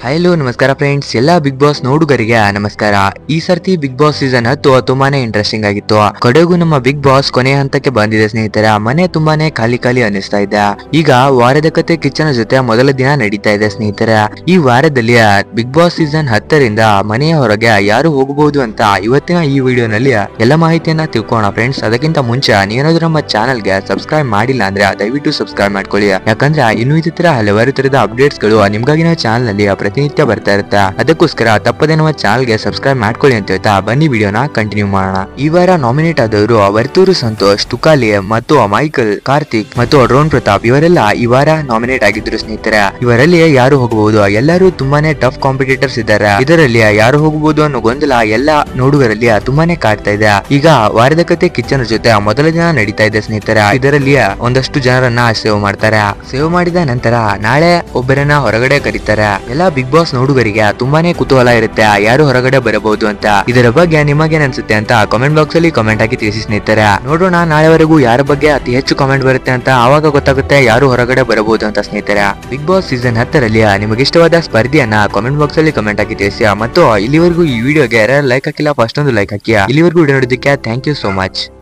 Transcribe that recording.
Hello ನಮಸ್ಕಾರ friends, ಎಲ್ಲಾ big boss ನೋಡುಗರಿಗೆ ನಮಸ್ಕಾರ. ಈ ಸರ್ತಿ ಬಿಗ್ ಬಾಸ್ ಸೀಸನ್ 10 ತುಂಬಾನೇ ಇಂಟ್ರೆಸ್ಟಿಂಗ್ ಆಗಿತ್ತು. ಕಡೆಗೂ ನಮ್ಮ ಬಿಗ್ ಬಾಸ್ ಕೊನೆಯ ಹಂತಕ್ಕೆ ಬಂದಿದೆ ಸ್ನೇಹಿತರೆ. ಮನೆ ತುಂಬಾನೇ ಖಾಲಿ ಖಾಲಿ ಅನಿಸ್ತಾ ಇದೆ. ಈಗ ವಾರದ ಕತೆ ಕಿಚ್ಚನ ಜೊತೆ ಮೊದಲ ದಿನ ನಡೀತಾ ಇದೆ ಸ್ನೇಹಿತರೆ. ಈ ವಾರದಲ್ಲಿ ಬಿಗ್ ಬಾಸ್ ಸೀಸನ್ 10ರಿಂದ ಮನೆಯ ಹೊರಗೆ ಯಾರು ಹೋಗಬಹುದು ಅಂತ ಇವತ್ತಿನ ಈ ವಿಡಿಯೋನಲ್ಲಿ ಎಲ್ಲ ಮಾಹಿತಿಯನ್ನ ತಿಳ್ಕೋಣ ಫ್ರೆಂಡ್ಸ್. ಅದಕ್ಕಿಂತ ಮುಂಚೆ ನೀವೇನಾದ್ರೂ ನಮ್ಮ ಚಾನಲ್ಗೆ ಸಬ್ಸ್ಕ್ರೈಬ್ ಮಾಡಿಲ್ಲ ಅಂದ್ರೆ ದಯವಿಟ್ಟು ಸಬ್ಸ್ಕ್ರೈಬ್ ಮಾಡ್ಕೊಳ್ಳಿ. ಯಾಕಂದ್ರೆ ಇನ್ನು ಇದೇ ತರ ಹಲವಾರು ತರದ ಅಪ್ಡೇಟ್ಸ್ ಗಳು ನಿಮ್ಗಾಗಿ ನಾವು ಚಾನಲ್ ನಲ್ಲಿ ಪ್ರತಿನಿತ್ಯ ಬರ್ತಾ ಇರುತ್ತೆ. ಅದಕ್ಕೋಸ್ಕರ ತಪ್ಪದೇ ನಮ್ಮ ಚಾನಲ್ಗೆ ಸಬ್ಸ್ಕ್ರೈಬ್ ಮಾಡ್ಕೊಳ್ಳಿ ಅಂತ ಹೇಳ್ತಾ ಬನ್ನಿ ವಿಡಿಯೋನ ಕಂಟಿನ್ಯೂ ಮಾಡೋಣ. ಈ ವಾರ ನಾಮಿನೇಟ್ ಆದವರು ವರ್ತೂರು ಸಂತೋಷ್, ತುಕಾಲಿ ಮತ್ತು ಮೈಕಲ್, ಕಾರ್ತಿಕ್ ಮತ್ತು ಡ್ರೋನ್ ಪ್ರತಾಪ್ ಇವರೆಲ್ಲ ಈ ವಾರ ನಾಮಿನೇಟ್ ಆಗಿದ್ರು ಸ್ನೇಹಿತರೆ. ಇವರಲ್ಲಿ ಯಾರು ಹೋಗಬಹುದು? ಎಲ್ಲರೂ ತುಂಬಾನೇ ಟಫ್ ಕಾಂಪಿಟೇಟರ್ಸ್ ಇದ್ದಾರೆ. ಇದರಲ್ಲಿ ಯಾರು ಹೋಗಬಹುದು ಅನ್ನೋ ಗೊಂದಲ ಎಲ್ಲ ನೋಡುಗರಲ್ಲಿ ತುಂಬಾನೇ ಕಾಡ್ತಾ ಇದೆ. ಈಗ ವಾರದ ಕತೆ ಕಿಚ್ಚನ ಜೊತೆ ಮೊದಲ ದಿನ ನಡೀತಾ ಇದೆ ಸ್ನೇಹಿತರೆ. ಇದರಲ್ಲಿ ಒಂದಷ್ಟು ಜನರನ್ನ ಸೇವ್ ಮಾಡ್ತಾರೆ. ಸೇವ್ ಮಾಡಿದ ನಂತರ ನಾಳೆ ಒಬ್ಬರನ್ನ ಹೊರಗಡೆ ಕರೀತಾರೆ. ಎಲ್ಲ ಬಿಗ್ ಬಾಸ್ ನೋಡುಗರಿಗೆ ತುಂಬಾನೇ ಕುತೂಹಲ ಇರುತ್ತೆ, ಯಾರು ಹೊರಗಡೆ ಬರಬಹುದು ಅಂತ. ಇದರ ಬಗ್ಗೆ ನಿಮಗೇನ್ ಅನ್ಸುತ್ತೆ ಅಂತ ಕಾಮೆಂಟ್ ಬಾಕ್ಸ್ ಅಲ್ಲಿ ಕಾಮೆಂಟ್ ಹಾಕಿ ತಿಳಿಸಿ ಸ್ನೇಹಿತರೆ. ನೋಡೋಣ ನಾಳೆವರೆಗೂ ಯಾರ ಬಗ್ಗೆ ಅತಿ ಹೆಚ್ಚು ಕಾಮೆಂಟ್ ಬರುತ್ತೆ ಅಂತ, ಆವಾಗ ಗೊತ್ತಾಗುತ್ತೆ ಯಾರು ಹೊರಗಡೆ ಬರಬಹುದು ಅಂತ ಸ್ನೇಹಿತರೆ. ಬಿಗ್ ಬಾಸ್ ಸೀಸನ್ 10ರಲ್ಲಿ ನಿಮಗೆ ಇಷ್ಟವಾದ ಸ್ಪರ್ಧೆಯನ್ನ ಕಾಮೆಂಟ್ ಬಾಕ್ಸ್ ಅಲ್ಲಿ ಕಾಮೆಂಟ್ ಹಾಕಿ ತಿಳಿಸಿ. ಮತ್ತು ಇಲ್ಲಿವರೆಗೂ ಈ ವಿಡಿಯೋಗೆ ಯಾರು ಲೈಕ್ ಹಾಕಿಲ್ಲ ಫಸ್ಟ್ ಒಂದು ಲೈಕ್ ಹಾಕಿ. ಇಲ್ಲಿವರೆಗೂ ವಿಡಿಯೋ ನೋಡೋದಕ್ಕೆ ಥ್ಯಾಂಕ್ ಯು ಸೋ ಮಚ್.